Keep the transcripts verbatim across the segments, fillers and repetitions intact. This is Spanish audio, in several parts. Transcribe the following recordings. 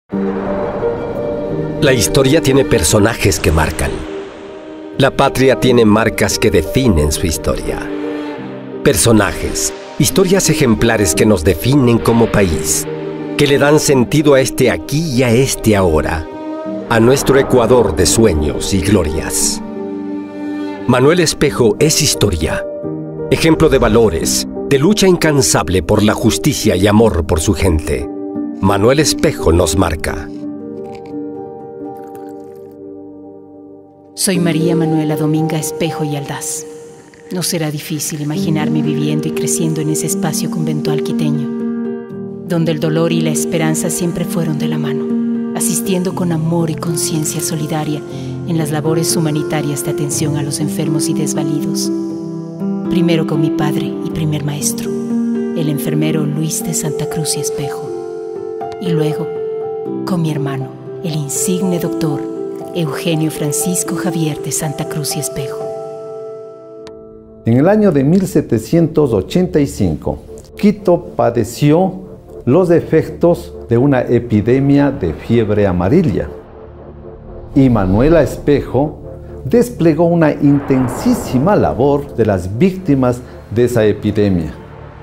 La historia tiene personajes que marcan. La patria tiene marcas que definen su historia. Personajes, historias ejemplares que nos definen como país, que le dan sentido a este aquí y a este ahora, a nuestro Ecuador de sueños y glorias. Manuel Espejo es historia, ejemplo de valores, de lucha incansable por la justicia y amor por su gente. Manuel Espejo nos marca. Soy María Manuela Dominga Espejo y Aldaz. No será difícil imaginarme viviendo y creciendo en ese espacio conventual quiteño, donde el dolor y la esperanza siempre fueron de la mano, asistiendo con amor y conciencia solidaria en las labores humanitarias de atención a los enfermos y desvalidos. Primero con mi padre y primer maestro, el enfermero Luis de Santa Cruz y Espejo, y luego con mi hermano, el insigne doctor Eugenio Francisco Javier de Santa Cruz y Espejo. En el año de mil setecientos ochenta y cinco, Quito padeció los efectos de una epidemia de fiebre amarilla. Y Manuela Espejo desplegó una intensísima labor de las víctimas de esa epidemia.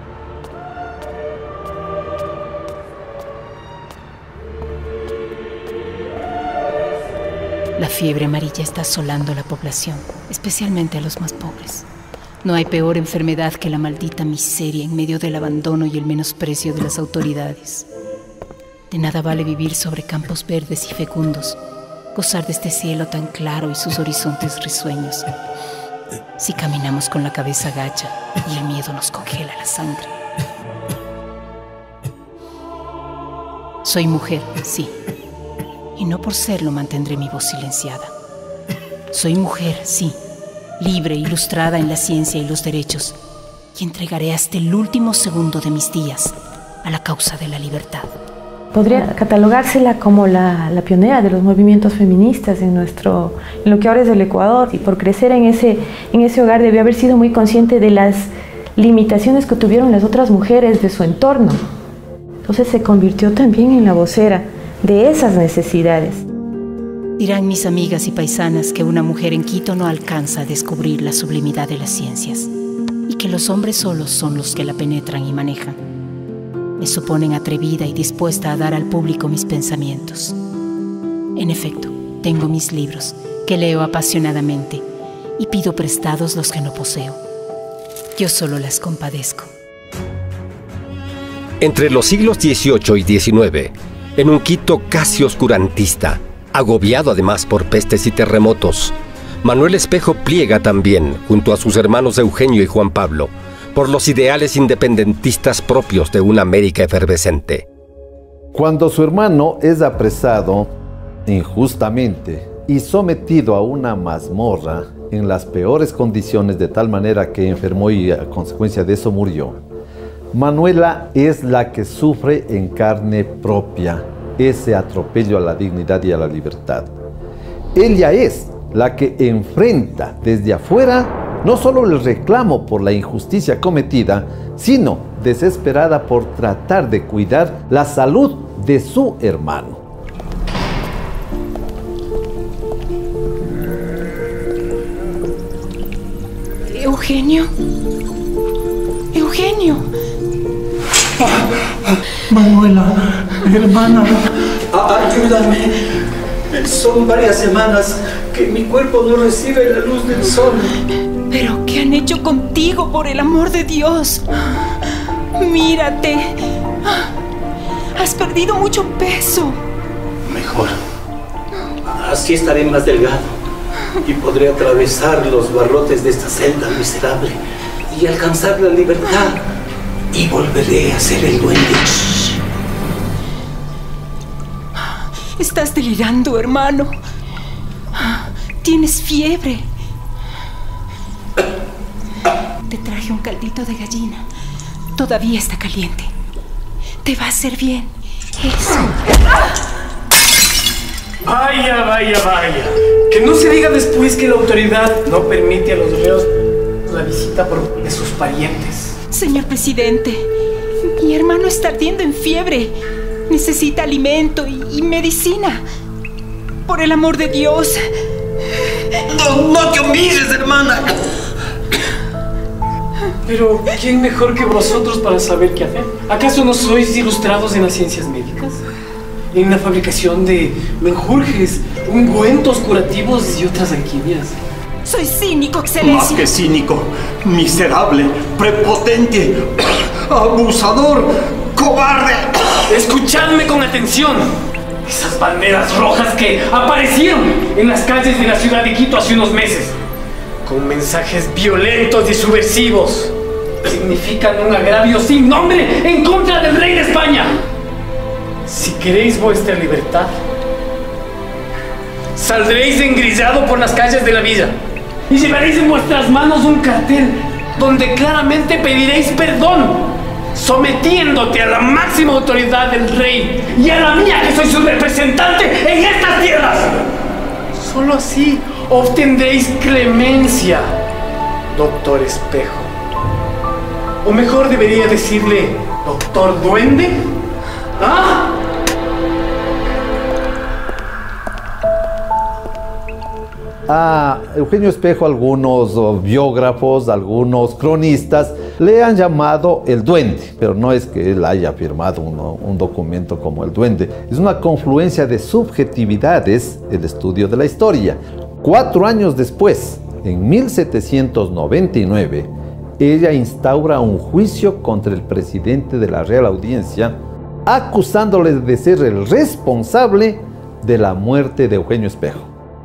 La fiebre amarilla está asolando a la población, especialmente a los más pobres. No hay peor enfermedad que la maldita miseria en medio del abandono y el menosprecio de las autoridades. De nada vale vivir sobre campos verdes y fecundos, gozar de este cielo tan claro y sus horizontes risueños, si caminamos con la cabeza gacha y el miedo nos congela la sangre. Soy mujer, sí. Y no por serlo mantendré mi voz silenciada. Soy mujer, sí, libre, ilustrada en la ciencia y los derechos, y entregaré hasta el último segundo de mis días a la causa de la libertad. Podría catalogársela como la, la pionera de los movimientos feministas en, nuestro, en lo que ahora es el Ecuador, y por crecer en ese, en ese hogar debió haber sido muy consciente de las limitaciones que tuvieron las otras mujeres de su entorno. Entonces se convirtió también en la vocera de esas necesidades. Dirán mis amigas y paisanas que una mujer en Quito no alcanza a descubrir la sublimidad de las ciencias y que los hombres solos son los que la penetran y manejan. Me suponen atrevida y dispuesta a dar al público mis pensamientos. En efecto, tengo mis libros que leo apasionadamente y pido prestados los que no poseo. Yo solo las compadezco. Entre los siglos dieciocho y diecinueve, en un Quito casi oscurantista, agobiado además por pestes y terremotos, Manuel Espejo pliega también, junto a sus hermanos Eugenio y Juan Pablo, por los ideales independentistas propios de una América efervescente. Cuando su hermano es apresado injustamente y sometido a una mazmorra en las peores condiciones, de tal manera que enfermó y a consecuencia de eso murió, Manuela es la que sufre en carne propia ese atropello a la dignidad y a la libertad. Ella es la que enfrenta desde afuera no solo el reclamo por la injusticia cometida, sino desesperada por tratar de cuidar la salud de su hermano. Eugenio. Eugenio. Manuela, hermana, ayúdame. Son varias semanas que mi cuerpo no recibe la luz del sol. ¿Pero qué han hecho contigo, por el amor de Dios? Mírate. Has perdido mucho peso. Mejor. Así estaré más delgado y podré atravesar los barrotes de esta celda miserable y alcanzar la libertad. Y volveré a ser el duende. Estás delirando, hermano. Tienes fiebre. Te traje un caldito de gallina. Todavía está caliente. Te va a hacer bien. Eso. Vaya, vaya, vaya. Que no se diga después que la autoridad no permite a los reos la visita por de sus parientes. Señor presidente, mi hermano está ardiendo en fiebre. Necesita alimento y, y medicina. Por el amor de Dios. No, no te humilles, hermana. Pero, ¿quién mejor que vosotros para saber qué hacer? ¿Acaso no sois ilustrados en las ciencias médicas? En la fabricación de menjurjes, ungüentos curativos y otras alquimias. Soy cínico, excelencia. Más que cínico, miserable, prepotente, abusador, cobarde. Escuchadme con atención. Esas banderas rojas que aparecieron en las calles de la ciudad de Quito hace unos meses, con mensajes violentos y subversivos, significan un agravio sin nombre en contra del rey de España. Si queréis vuestra libertad, saldréis engrillado por las calles de la villa y llevaréis en vuestras manos un cartel donde claramente pediréis perdón, sometiéndote a la máxima autoridad del rey y a la mía, que soy su representante en estas tierras. Solo así obtendréis clemencia, doctor Espejo. O mejor debería decirle, doctor Duende. ¿Ah? A Eugenio Espejo algunos biógrafos, algunos cronistas le han llamado el Duende, pero no es que él haya firmado uno, un documento como el Duende. Es una confluencia de subjetividades el estudio de la historia. Cuatro años después, en mil setecientos noventa y nueve, ella instaura un juicio contra el presidente de la Real Audiencia, acusándole de ser el responsable de la muerte de Eugenio Espejo.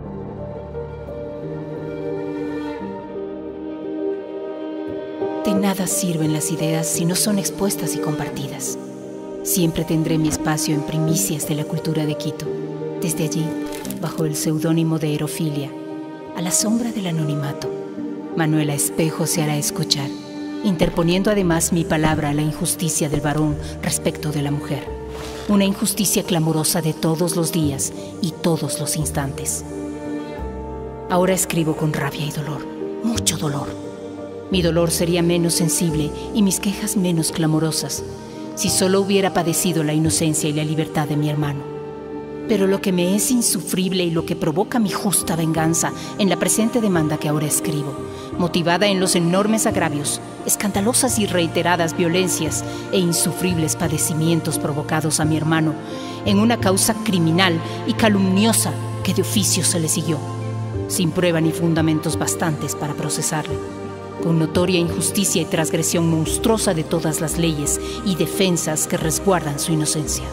De nada sirven las ideas si no son expuestas y compartidas. Siempre tendré mi espacio en Primicias de la Cultura de Quito. Desde allí, bajo el seudónimo de Erofilia, a la sombra del anonimato, Manuela Espejo se hará escuchar, interponiendo además mi palabra a la injusticia del varón respecto de la mujer. Una injusticia clamorosa de todos los días y todos los instantes. Ahora escribo con rabia y dolor, mucho dolor. Mi dolor sería menos sensible y mis quejas menos clamorosas si solo hubiera padecido la inocencia y la libertad de mi hermano. Pero lo que me es insufrible y lo que provoca mi justa venganza en la presente demanda que ahora escribo, motivada en los enormes agravios, escandalosas y reiteradas violencias e insufribles padecimientos provocados a mi hermano en una causa criminal y calumniosa que de oficio se le siguió, sin prueba ni fundamentos bastantes para procesarle, con notoria injusticia y transgresión monstruosa de todas las leyes y defensas que resguardan su inocencia.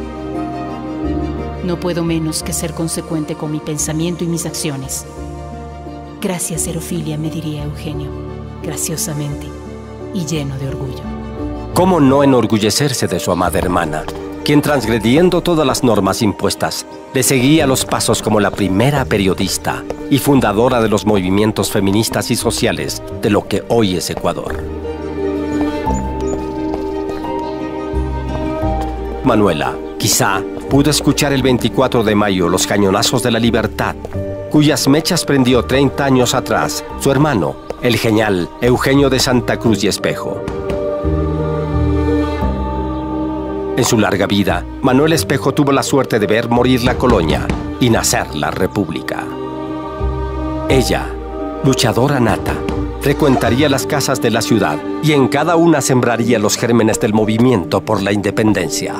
No puedo menos que ser consecuente con mi pensamiento y mis acciones. Gracias, Erofilia, me diría Eugenio, graciosamente y lleno de orgullo. ¿Cómo no enorgullecerse de su amada hermana, quien transgrediendo todas las normas impuestas, le seguía los pasos como la primera periodista y fundadora de los movimientos feministas y sociales de lo que hoy es Ecuador? Manuela, quizá, pudo escuchar el veinticuatro de mayo los cañonazos de la libertad, cuyas mechas prendió treinta años atrás su hermano, el genial Eugenio de Santa Cruz y Espejo. En su larga vida, Manuel Espejo tuvo la suerte de ver morir la colonia y nacer la República. Ella, luchadora nata, frecuentaría las casas de la ciudad y en cada una sembraría los gérmenes del movimiento por la independencia.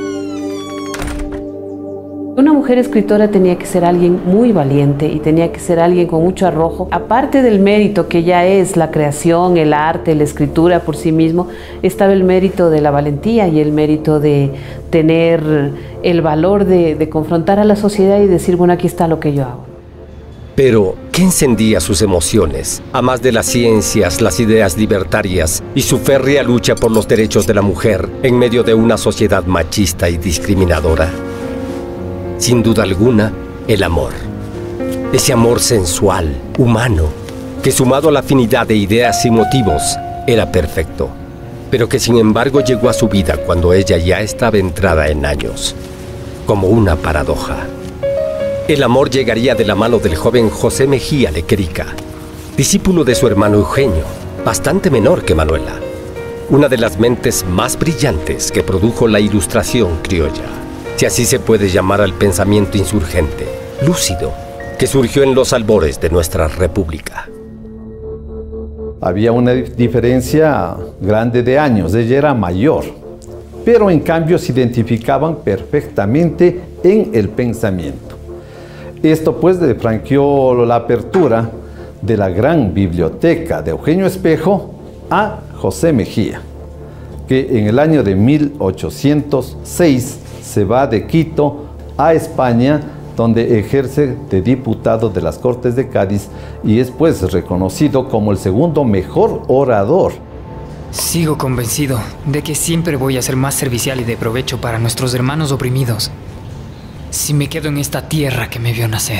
Una mujer escritora tenía que ser alguien muy valiente y tenía que ser alguien con mucho arrojo. Aparte del mérito que ya es la creación, el arte, la escritura por sí mismo, estaba el mérito de la valentía y el mérito de tener el valor de, de confrontar a la sociedad y decir, bueno, aquí está lo que yo hago. Pero, ¿qué encendía sus emociones? A más de las ciencias, las ideas libertarias y su férrea lucha por los derechos de la mujer en medio de una sociedad machista y discriminadora. Sin duda alguna, el amor. Ese amor sensual, humano, que sumado a la afinidad de ideas y motivos, era perfecto, pero que sin embargo llegó a su vida cuando ella ya estaba entrada en años, como una paradoja. El amor llegaría de la mano del joven José Mejía Lequerica, discípulo de su hermano Eugenio, bastante menor que Manuela. una de las mentes más brillantes que produjo la ilustración criolla, si así se puede llamar al pensamiento insurgente, lúcido, que surgió en los albores de nuestra república. Había una diferencia grande de años, ella era mayor, pero en cambio se identificaban perfectamente en el pensamiento. Esto pues le franqueó la apertura de la gran biblioteca de Eugenio Espejo a José Mejía, que en el año de mil ochocientos seis se va de Quito a España, donde ejerce de diputado de las Cortes de Cádiz y es pues reconocido como el segundo mejor orador. Sigo convencido de que siempre voy a ser más servicial y de provecho para nuestros hermanos oprimidos si me quedo en esta tierra que me vio nacer.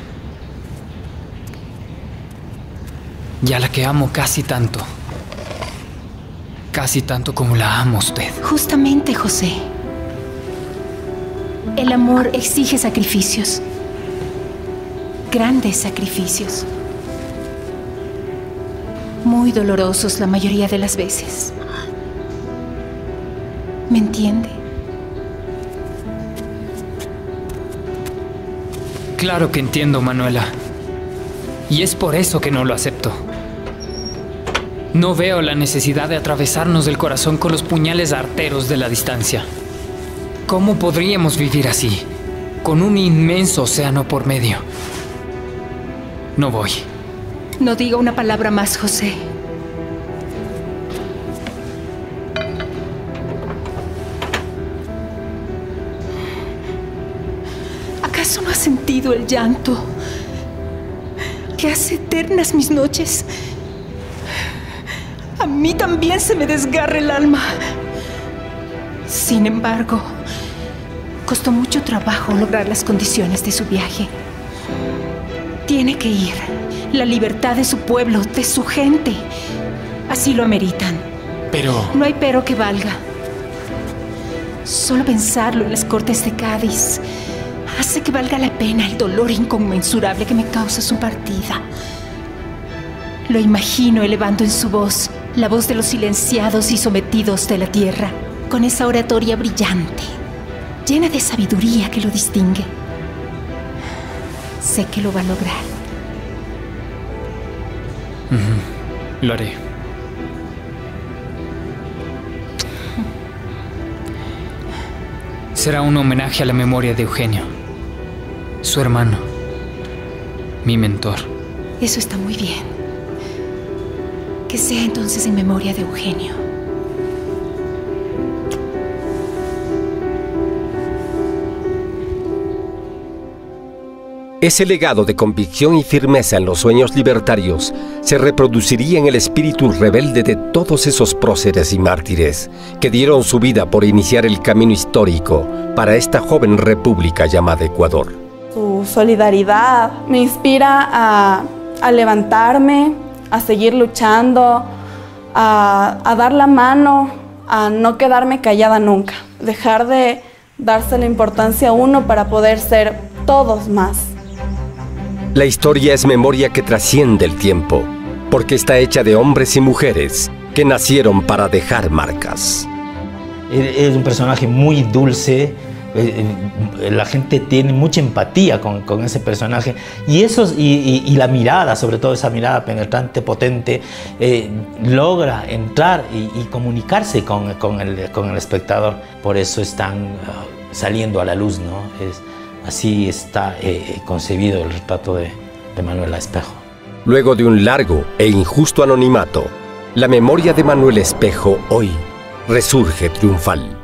Y a la que amo casi tanto. Casi tanto como la ama usted. Justamente, José. El amor exige sacrificios. Grandes sacrificios. Muy dolorosos la mayoría de las veces. ¿Me entiende? Claro que entiendo, Manuela. Y es por eso que no lo acepto. No veo la necesidad de atravesarnos el corazón con los puñales arteros de la distancia. ¿Cómo podríamos vivir así, con un inmenso océano por medio? No voy. No diga una palabra más, José. ¿Acaso no has sentido el llanto que hace eternas mis noches? A mí también se me desgarra el alma. Sin embargo, costó mucho trabajo lograr las condiciones de su viaje. Tiene que ir. La libertad de su pueblo, de su gente. Así lo ameritan. Pero... No hay pero que valga. Solo pensarlo en las Cortes de Cádiz hace que valga la pena el dolor inconmensurable que me causa su partida. Lo imagino elevando en su voz la voz de los silenciados y sometidos de la tierra, con esa oratoria brillante, llena de sabiduría que lo distingue. Sé que lo va a lograr. Uh-huh. Lo haré. Será un homenaje a la memoria de Eugenio, su hermano, mi mentor. Eso está muy bien. Que sea entonces en memoria de Eugenio. Ese legado de convicción y firmeza en los sueños libertarios se reproduciría en el espíritu rebelde de todos esos próceres y mártires que dieron su vida por iniciar el camino histórico para esta joven república llamada Ecuador. Su solidaridad me inspira a, a levantarme, a seguir luchando, a, a dar la mano, a no quedarme callada nunca, dejar de darse la importancia a uno para poder ser todos más. La historia es memoria que trasciende el tiempo, porque está hecha de hombres y mujeres que nacieron para dejar marcas. Es un personaje muy dulce, la gente tiene mucha empatía con, con ese personaje y, eso, y, y, y la mirada, sobre todo esa mirada penetrante, potente, eh, logra entrar y, y comunicarse con, con, el, con el espectador. Por eso están uh, saliendo a la luz, ¿no? Es, así está eh, concebido el retrato de, de Manuela Espejo. Luego de un largo e injusto anonimato, la memoria de Manuel Espejo hoy resurge triunfal.